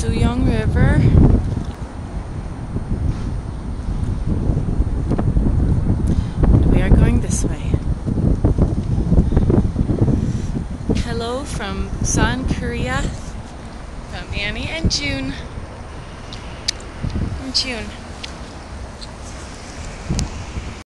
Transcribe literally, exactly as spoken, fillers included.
Suyeong River. We are going this way. Hello from Busan, Korea, from Annie and June. And June.